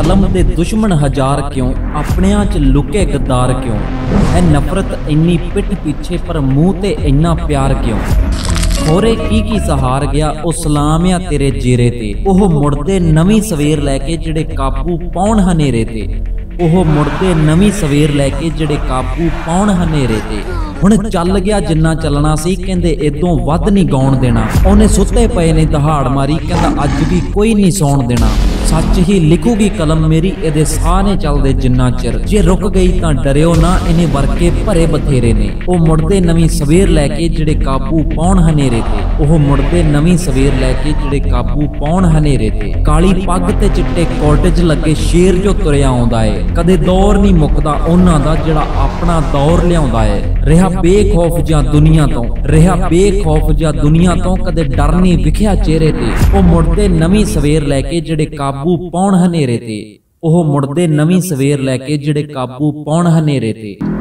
कलम दे दुश्मन हजार क्यों, अपनियां च लुके गद्दार क्यों। है नफरत इन्नी पिठ पीछे पर मूंह ते इन्ना प्यार क्यों। खोरे की सहार गया ओ सलाम आ तेरे जेरे ते। ओह मुड़दे नवीं सवेर लैके जिहड़े काबू पाउण हनेरे ते। ओह मुड़दे नवीं सवेर लैके जिहड़े काबू पाउण हनेरे ते। हुण चल गया जिन्ना चलना सी, कहंदे इदों वध नहीं गाउण देना। ओहने सुत्ते पए ने दहाड़ मारी, कहंदा अज भी कोई नहीं सौण देना। सच ही लिखूगी कलम मेरी, इहदे साह ने चलदे जिन्ना चिर। जे रुक गई तां डरियो ना, इन्हें वर्के भरे बथेरे ने। ओह मुड़दे नवीं सवेर लैके जिहड़े काबू पाउण हनेरे ते। ओह मुड़दे नवीं सवेर लैके जिहड़े काबू पाउण हनेरे ते। काली पग ते चिट्टे कोटे च लगे शेर जो तुरिया आउंदा है। कदे दौर नहीं मुकदा उन्हां दा जिहड़ा अपना दौर लिआउंदा है। रिहा बेखौफ जा दुनिया तो, रिहा बेखौफ जा दुनिया तो, कदे डर नहीं विखिया चेहरे ते। ओह मुड़दे नवीं सवेर लैके जिहड़े काबू पाउण हनेरे ते। ओह मुड़दे नवीं सवेर लैके जिहड़े काबू पाउण हनेरे ते।